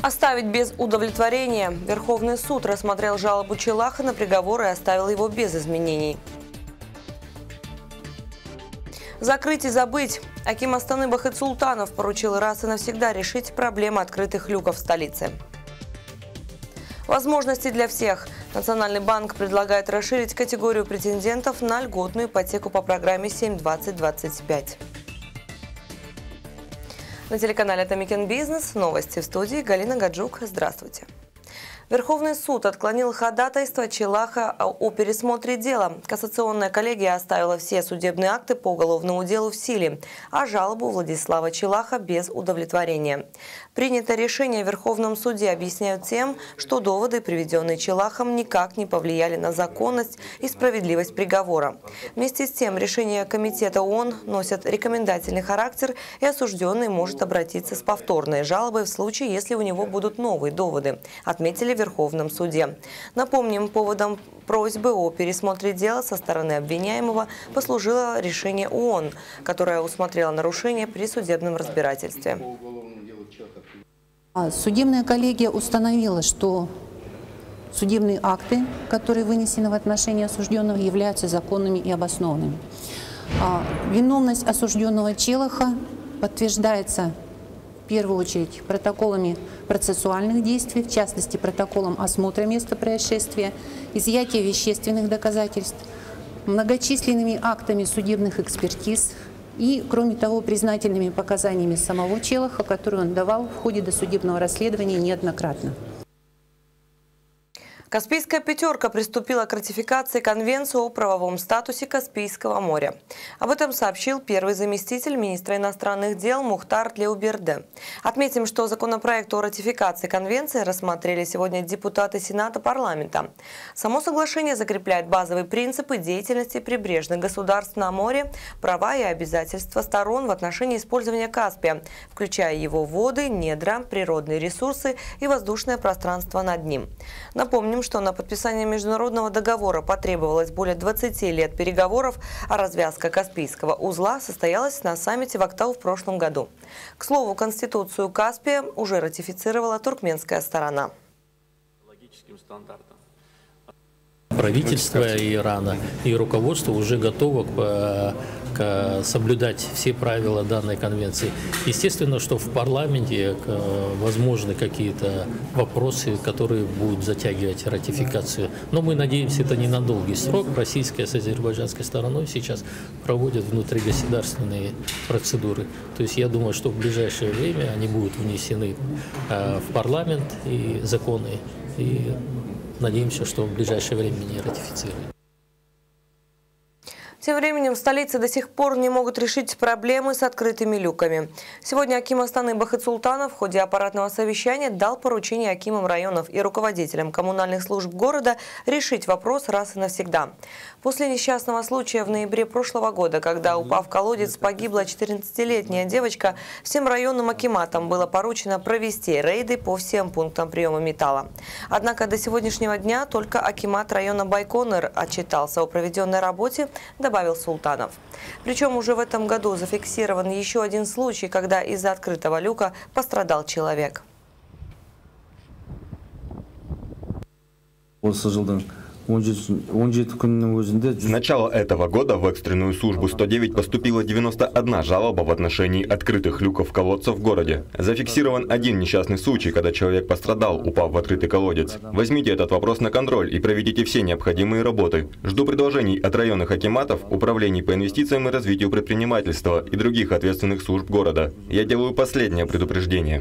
Оставить без удовлетворения. Верховный суд рассмотрел жалобу Челаха на приговор и оставил его без изменений. Закрыть и забыть. Аким Астаны Бахытсултанов поручил раз и навсегда решить проблемы открытых люков в столице. Возможности для всех. Национальный банк предлагает расширить категорию претендентов на льготную ипотеку по программе 7-20-25. На телеканале «Атамикен Бизнес» новости в студии Галина Гаджук. Здравствуйте. Верховный суд отклонил ходатайство Челаха о пересмотре дела. Кассационная коллегия оставила все судебные акты по уголовному делу в силе, а жалобу Владислава Челаха без удовлетворения. Принятое решение в Верховном суде объясняют тем, что доводы, приведенные Челахом, никак не повлияли на законность и справедливость приговора. Вместе с тем, решение Комитета ООН носит рекомендательный характер, и осужденный может обратиться с повторной жалобой в случае, если у него будут новые доводы, отметили в Верховном суде. Напомним, поводом просьбы о пересмотре дела со стороны обвиняемого послужило решение ООН, которое усмотрело нарушение при судебном разбирательстве. Судебная коллегия установила, что судебные акты, которые вынесены в отношении осужденного, являются законными и обоснованными. Виновность осужденного Челаха подтверждается в первую очередь протоколами процессуальных действий, в частности протоколом осмотра места происшествия, изъятия вещественных доказательств, многочисленными актами судебных экспертиз и, кроме того, признательными показаниями самого Челаха, которые он давал в ходе досудебного расследования неоднократно. Каспийская пятерка приступила к ратификации Конвенции о правовом статусе Каспийского моря. Об этом сообщил первый заместитель министра иностранных дел Мухтар Тлеуберде. Отметим, что законопроект о ратификации Конвенции рассмотрели сегодня депутаты Сената парламента. Само соглашение закрепляет базовые принципы деятельности прибрежных государств на море, права и обязательства сторон в отношении использования Каспия, включая его воды, недра, природные ресурсы и воздушное пространство над ним. Напомним, что на подписание международного договора потребовалось более 20 лет переговоров, а развязка Каспийского узла состоялась на саммите в Актау в прошлом году. К слову, Конституцию Каспия уже ратифицировала туркменская сторона. Правительство Ирана и руководство уже готово соблюдать все правила данной конвенции. Естественно, что в парламенте возможны какие-то вопросы, которые будут затягивать ратификацию. Но мы надеемся, это не на долгий срок. Российская с азербайджанской стороной сейчас проводят внутригосударственные процедуры. То есть я думаю, что в ближайшее время они будут внесены в парламент и законы. И надеемся, что в ближайшее время не ратифицируют. Тем временем в столице до сих пор не могут решить проблемы с открытыми люками. Сегодня аким Астаны Бахытсултанов в ходе аппаратного совещания дал поручение акимам районов и руководителям коммунальных служб города решить вопрос раз и навсегда. После несчастного случая в ноябре прошлого года, когда, упав в колодец, погибла 14-летняя девочка, всем районным акиматам было поручено провести рейды по всем пунктам приема металла. Однако до сегодняшнего дня только акимат района Байконур отчитался о проведенной работе, добавил Султанов. Причем уже в этом году зафиксирован еще один случай, когда из-за открытого люка пострадал человек. С начала этого года в экстренную службу 109 поступила 91 жалоба в отношении открытых люков колодцев в городе. Зафиксирован один несчастный случай, когда человек пострадал, упав в открытый колодец. Возьмите этот вопрос на контроль и проведите все необходимые работы. Жду предложений от районных акиматов, управлений по инвестициям и развитию предпринимательства и других ответственных служб города. Я делаю последнее предупреждение.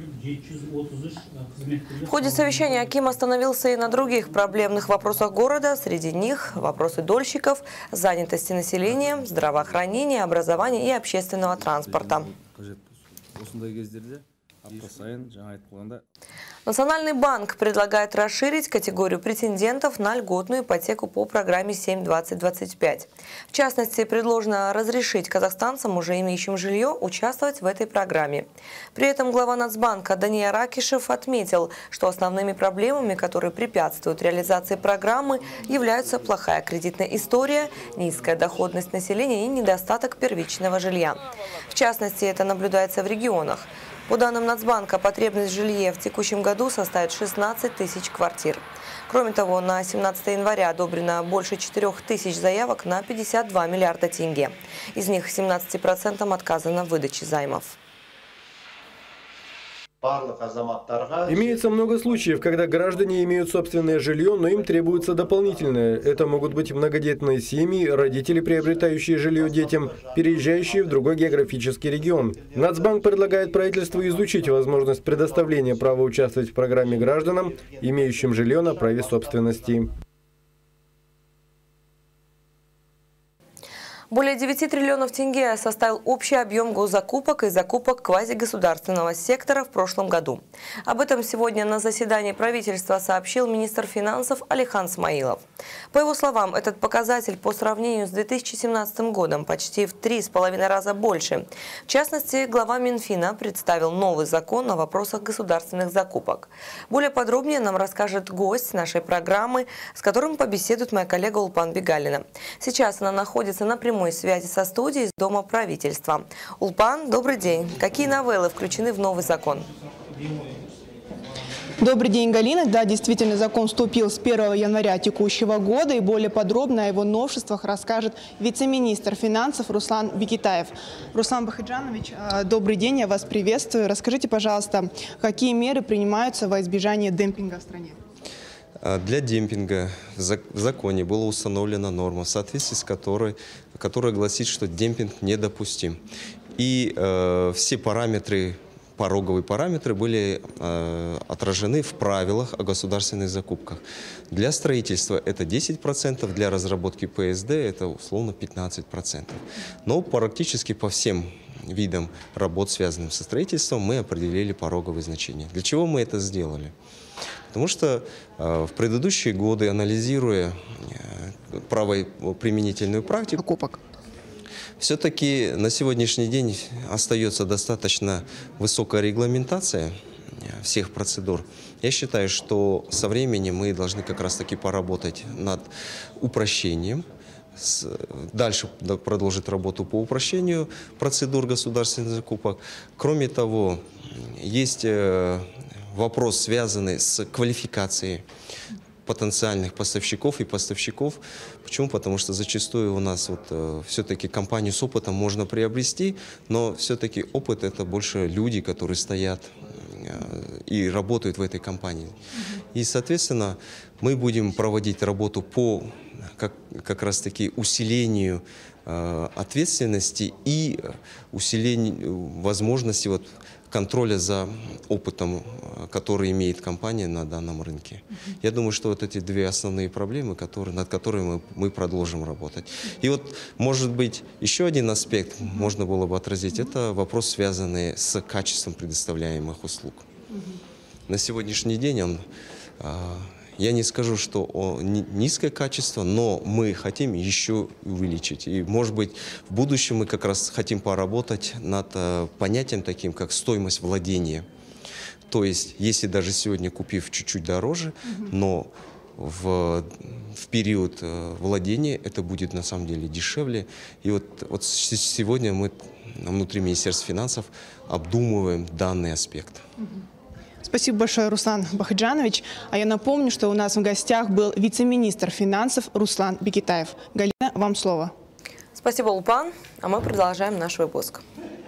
В ходе совещания аким остановился и на других проблемных вопросах города. Среди них вопросы дольщиков, занятости населения, здравоохранения, образования и общественного транспорта. Национальный банк предлагает расширить категорию претендентов на льготную ипотеку по программе 7-20-25. В частности, предложено разрешить казахстанцам, уже имеющим жилье, участвовать в этой программе. При этом глава Нацбанка Дания Ракишев отметил, что основными проблемами, которые препятствуют реализации программы, являются плохая кредитная история, низкая доходность населения и недостаток первичного жилья. В частности, это наблюдается в регионах. По данным Нацбанка, потребность в жилье в текущем году составит 16 тысяч квартир. Кроме того, на 17 января одобрено больше 4 тысяч заявок на 52 миллиарда тенге. Из них 17% отказано в выдаче займов. Имеется много случаев, когда граждане имеют собственное жилье, но им требуется дополнительное. Это могут быть многодетные семьи, родители, приобретающие жилье детям, переезжающие в другой географический регион. Нацбанк предлагает правительству изучить возможность предоставления права участвовать в программе гражданам, имеющим жилье на праве собственности. Более 9 триллионов тенге составил общий объем госзакупок и закупок квазигосударственного сектора в прошлом году. Об этом сегодня на заседании правительства сообщил министр финансов Алихан Смаилов. По его словам, этот показатель по сравнению с 2017 годом почти в 3,5 раза больше. В частности, глава Минфина представил новый закон о вопросах государственных закупок. Более подробнее нам расскажет гость нашей программы, с которым побеседует моя коллега Улпан Бегалина. Сейчас она находится на прямой связи со студией из Дома правительства. Улпан, добрый день. Какие новеллы включены в новый закон? Добрый день, Галина. Да, действительно, закон вступил с 1 января текущего года, и более подробно о его новшествах расскажет вице-министр финансов Руслан Бекетаев. Руслан Бахиджанович, добрый день, я вас приветствую. Расскажите, пожалуйста, какие меры принимаются во избежание демпинга в стране? Для демпинга в законе была установлена норма, в соответствии с которая гласит, что демпинг недопустим. И все пороговые параметры были отражены в правилах о государственных закупках. Для строительства это 10%, для разработки ПСД это условно 15%. Но практически по всем видам работ, связанных со строительством, мы определили пороговые значения. Для чего мы это сделали? Потому что в предыдущие годы, анализируя правоприменительную практику, Закупок. все-таки на сегодняшний день остается достаточно высокая регламентация всех процедур. Я считаю, что со временем мы должны как раз-таки поработать над упрощением, дальше продолжить работу по упрощению процедур государственных закупок. Кроме того, есть вопрос, связанный с квалификацией потенциальных поставщиков и поставщиков. Почему? Потому что зачастую у нас все-таки компанию с опытом можно приобрести, но все-таки опыт — это больше люди, которые стоят и работают в этой компании. И, соответственно, мы будем проводить работу по как раз-таки усилению ответственности и усилению возможности контроля за опытом, который имеет компания на данном рынке. Я думаю, что эти две основные проблемы, над которыми мы продолжим работать. И может быть, еще один аспект можно было бы отразить, это вопрос, связанный с качеством предоставляемых услуг. На сегодняшний день я не скажу, что низкое качество, но мы хотим еще увеличить. И, может быть, в будущем мы как раз хотим поработать над понятием таким, как стоимость владения. То есть, если даже сегодня купив чуть-чуть дороже, но в период владения это будет на самом деле дешевле. И сегодня мы внутри Министерства финансов обдумываем данный аспект. Спасибо большое, Руслан Бахиджанович. А я напомню, что у нас в гостях был вице-министр финансов Руслан Бекетаев. Галина, вам слово. Спасибо, Улпан. А мы продолжаем наш выпуск.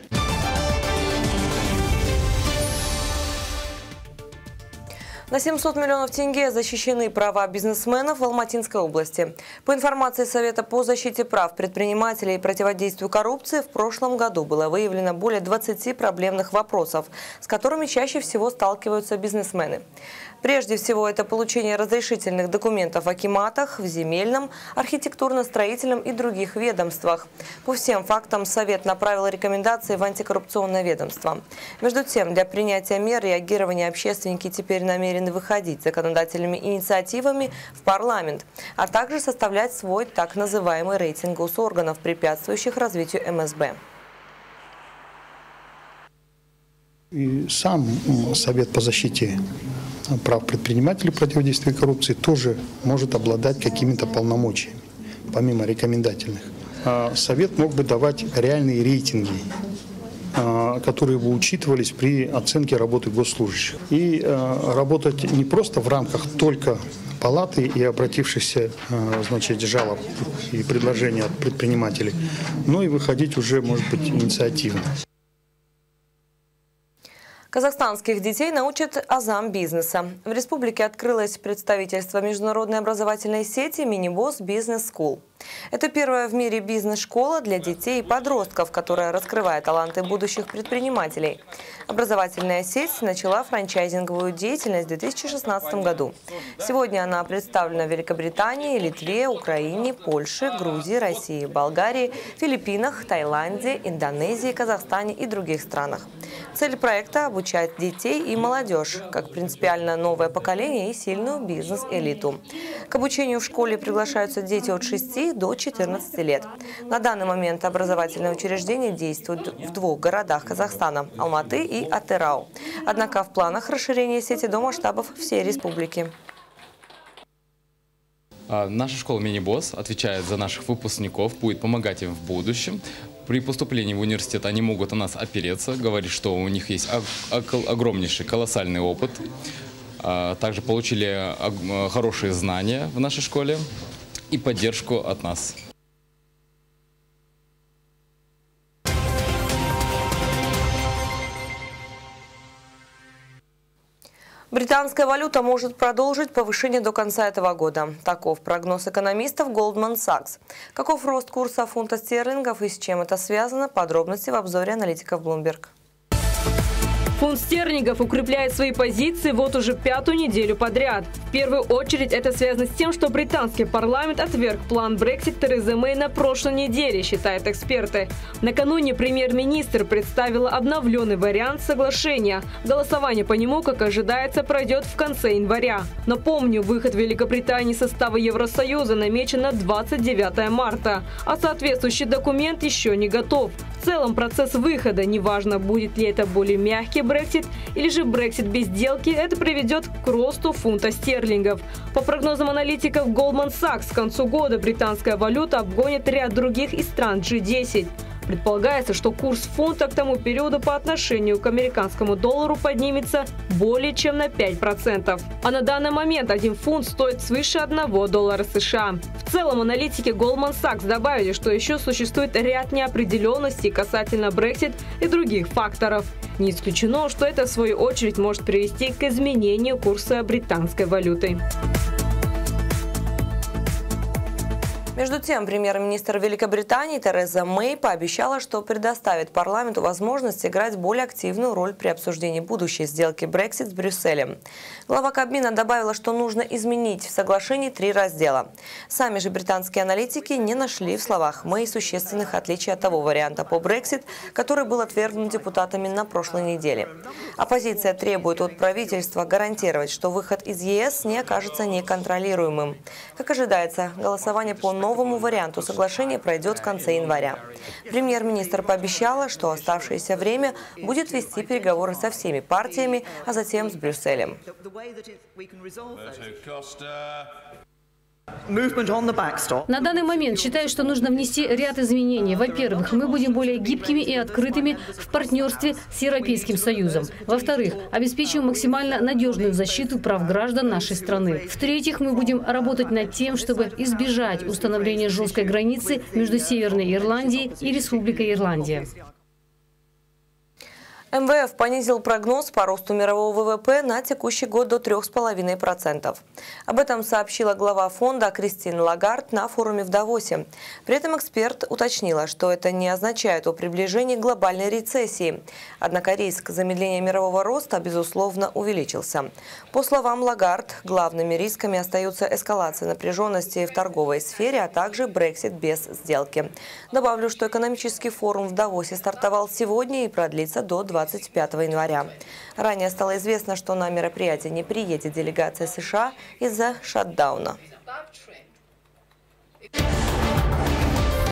На 700 миллионов тенге защищены права бизнесменов в Алматинской области. По информации Совета по защите прав предпринимателей и противодействию коррупции, в прошлом году было выявлено более 20 проблемных вопросов, с которыми чаще всего сталкиваются бизнесмены. Прежде всего, это получение разрешительных документов в акиматах, в земельном, архитектурно-строительном и других ведомствах. По всем фактам Совет направил рекомендации в антикоррупционное ведомство. Между тем, для принятия мер реагирования общественники теперь намерены выходить с законодательными инициативами в парламент, а также составлять свой так называемый рейтинг госорганов, препятствующих развитию МСБ. И сам Совет по защите прав предпринимателей противодействия коррупции тоже может обладать какими-то полномочиями, помимо рекомендательных. Совет мог бы давать реальные рейтинги, которые бы учитывались при оценке работы госслужащих. И работать не просто в рамках только палаты и обратившихся, значит, жалоб и предложений от предпринимателей, но и выходить уже, может быть, инициативно. Казахстанских детей научат азам бизнеса. В республике открылось представительство международной образовательной сети «Минибосс Бизнес Скул». Это первая в мире бизнес-школа для детей и подростков, которая раскрывает таланты будущих предпринимателей. Образовательная сеть начала франчайзинговую деятельность в 2016 году. Сегодня она представлена в Великобритании, Литве, Украине, Польше, Грузии, России, Болгарии, Филиппинах, Таиланде, Индонезии, Казахстане и других странах. Цель проекта – обучать детей и молодежь, как принципиально новое поколение и сильную бизнес-элиту. К обучению в школе приглашаются дети от 6 до 14 лет. На данный момент образовательное учреждение действует в 2 городах Казахстана – Алматы и Атырау. Однако в планах расширения сети до масштабов всей республики. Наша школа «Минибосс» отвечает за наших выпускников, будет помогать им в будущем. При поступлении в университет они могут на нас опереться, говорить, что у них есть огромнейший, колоссальный опыт. Также получили хорошие знания в нашей школе и поддержку от нас. Британская валюта может продолжить повышение до конца этого года. Таков прогноз экономистов Goldman Sachs. Каков рост курса фунта стерлингов и с чем это связано? Подробности в обзоре аналитиков Bloomberg. Фунт стерлингов укрепляет свои позиции вот уже 5-ю неделю подряд. В первую очередь это связано с тем, что британский парламент отверг план Brexit Терезы Мэй на прошлой неделе, считают эксперты. Накануне премьер-министр представила обновленный вариант соглашения. Голосование по нему, как ожидается, пройдет в конце января. Напомню, выход Великобритании из состава Евросоюза намечен на 29 марта, а соответствующий документ еще не готов. В целом процесс выхода, неважно, будет ли это более мягкий Brexit или же Brexit без сделки, это приведет к росту фунта стерлингов. По прогнозам аналитиков Goldman Sachs, к концу года британская валюта обгонит ряд других из стран G10. Предполагается, что курс фунта к тому периоду по отношению к американскому доллару поднимется более чем на 5%. А на данный момент 1 фунт стоит свыше $1 США. В целом аналитики Goldman Sachs добавили, что еще существует ряд неопределенностей касательно Brexit и других факторов. Не исключено, что это в свою очередь может привести к изменению курса британской валюты. Между тем, премьер-министр Великобритании Тереза Мэй пообещала, что предоставит парламенту возможность играть более активную роль при обсуждении будущей сделки Brexit с Брюсселем. Глава Кабмина добавила, что нужно изменить в соглашении 3 раздела. Сами же британские аналитики не нашли в словах Мэй существенных отличий от того варианта по Brexit, который был отвергнут депутатами на прошлой неделе. Оппозиция требует от правительства гарантировать, что выход из ЕС не окажется неконтролируемым. Как ожидается, голосование по новому варианту соглашения пройдет в конце января. Премьер-министр пообещала, что оставшееся время будет вести переговоры со всеми партиями, а затем с Брюсселем. На данный момент считаю, что нужно внести ряд изменений. Во-первых, мы будем более гибкими и открытыми в партнерстве с Европейским Союзом. Во-вторых, обеспечим максимально надежную защиту прав граждан нашей страны. В-третьих, мы будем работать над тем, чтобы избежать установления жесткой границы между Северной Ирландией и Республикой Ирландия. МВФ понизил прогноз по росту мирового ВВП на текущий год до 3,5%. Об этом сообщила глава фонда Кристин Лагард на форуме в Давосе. При этом эксперт уточнила, что это не означает о приближении глобальной рецессии. Однако риск замедления мирового роста, безусловно, увеличился. По словам Лагард, главными рисками остаются эскалация напряженности в торговой сфере, а также Брексит без сделки. Добавлю, что экономический форум в Давосе стартовал сегодня и продлится до 25 января. Ранее стало известно, что на мероприятие не приедет делегация США из-за шатдауна.